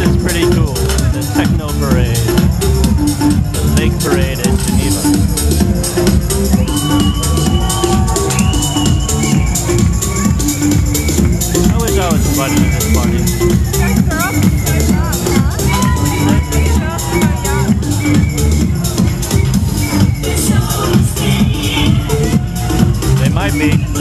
is pretty cool. The Techno Parade, the Lake Parade in Geneva. I wish I was invited to this party. Guys, girls are so young, huh? Girls are so young. They might be.